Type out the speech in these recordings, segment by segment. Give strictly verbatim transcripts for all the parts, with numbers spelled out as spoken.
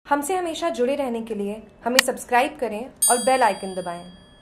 हमसे हमेशा जुड़े रहने के लिए हमें सब्सक्राइब करें और बेल आइकन दबाएं।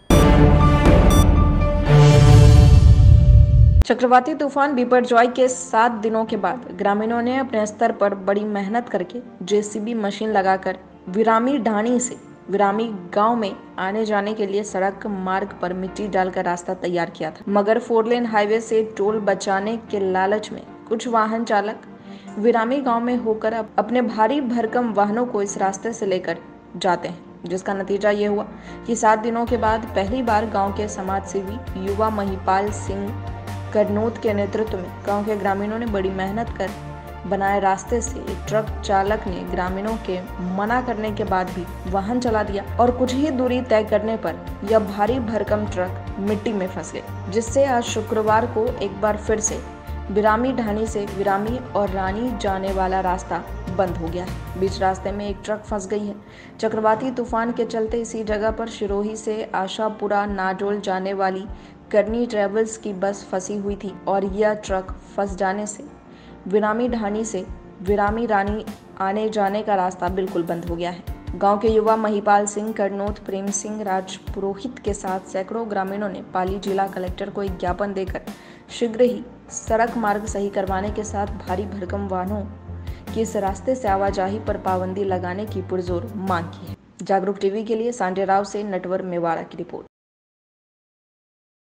चक्रवाती तूफान बिपरजॉय के सात दिनों के बाद ग्रामीणों ने अपने स्तर पर बड़ी मेहनत करके जेसीबी मशीन लगाकर विरामी ढाणी से विरामी गांव में आने जाने के लिए सड़क मार्ग पर मिट्टी डालकर रास्ता तैयार किया था। मगर फोर लेन हाईवे से टोल बचाने के लालच में कुछ वाहन चालक विरामी गांव में होकर अपने भारी भरकम वाहनों को इस रास्ते से लेकर जाते हैं, जिसका नतीजा ये हुआ कि सात दिनों के बाद पहली बार गांव के समाज सेवी युवा महिपाल सिंह करनोत के नेतृत्व में गांव के ग्रामीणों ने बड़ी मेहनत कर बनाए रास्ते से एक ट्रक चालक ने ग्रामीणों के मना करने के बाद भी वाहन चला दिया और कुछ ही दूरी तय करने पर यह भारी भरकम ट्रक मिट्टी में फंस गया, जिससे आज शुक्रवार को एक बार फिर से विरामी ढाणी से विरामी और रानी जाने वाला रास्ता बंद हो गया है। बीच रास्ते में एक ट्रक फंस गई है। चक्रवाती तूफान के चलते इसी जगह पर सिरोही से आशापुरा नाडोल जाने वाली करनी ट्रेवल्स की बस फंसी हुई थी और यह ट्रक फंस जाने से विरामी ढाणी से विरामी रानी आने जाने का रास्ता बिल्कुल बंद हो गया है। गांव के युवा महिपाल सिंह करनोत प्रेम सिंह राजपुरोहित के साथ सैकड़ों ग्रामीणों ने पाली जिला कलेक्टर को एक ज्ञापन देकर शीघ्र ही सड़क मार्ग सही करवाने के साथ भारी भरकम वाहनों की इस रास्ते से आवाजाही पर पाबंदी लगाने की पुरजोर मांग की है। जागरूक टीवी के लिए सांजय राव से नटवर मेवाड़ा की रिपोर्ट।